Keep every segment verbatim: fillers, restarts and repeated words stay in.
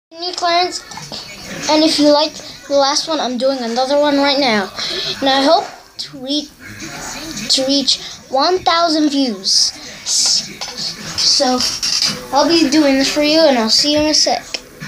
Me, Clarence, and if you liked the last one, I'm doing another one right now, and I hope to reach to reach one thousand views. So I'll be doing this for you, and I'll see you in a sec.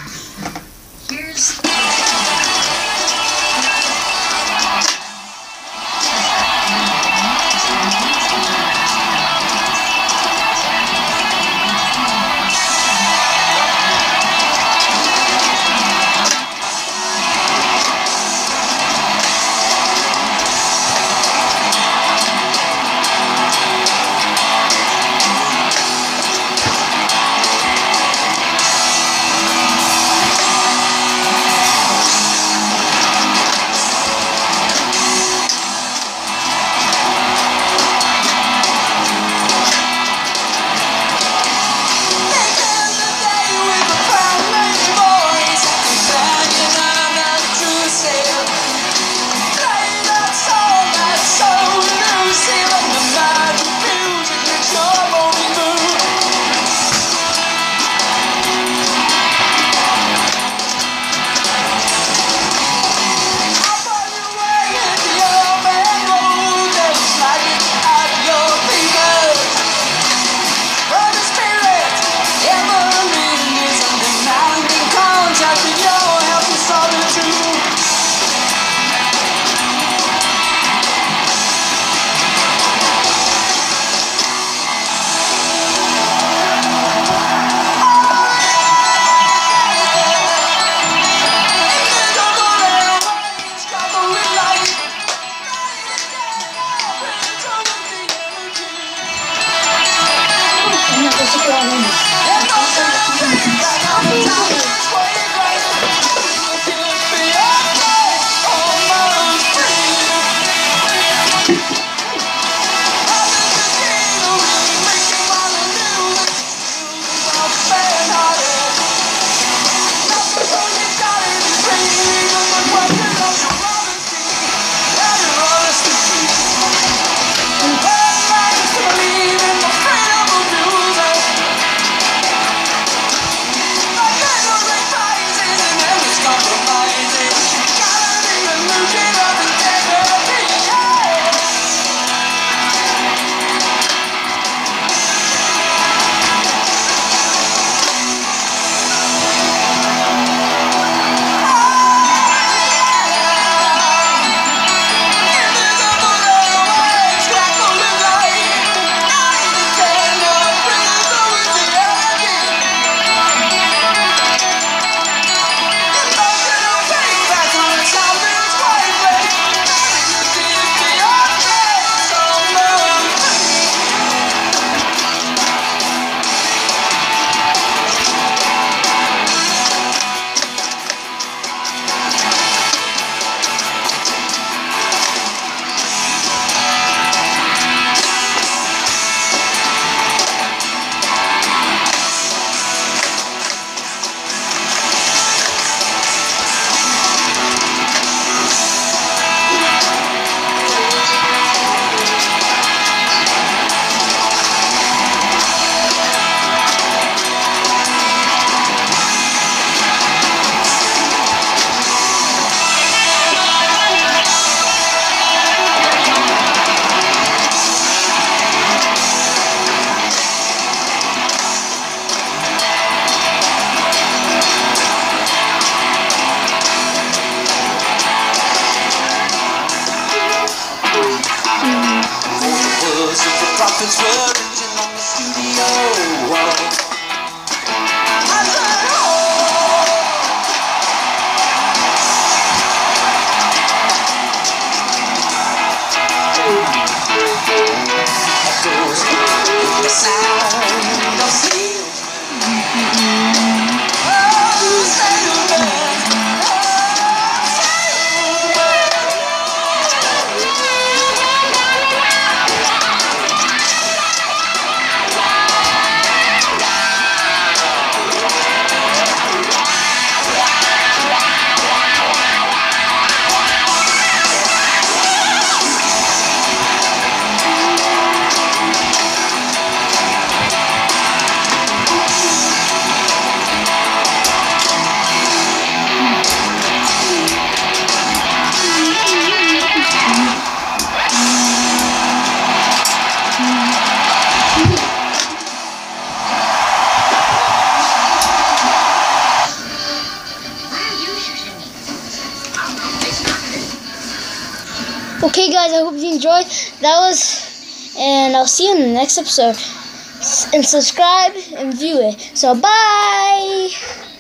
Profits were reaching on the studio wall. I said, oh. Echoes with the sound of steel. Oh, sailor. Okay, guys, I hope you enjoyed. That was, and I'll see you in the next episode. And subscribe and view it. So, bye!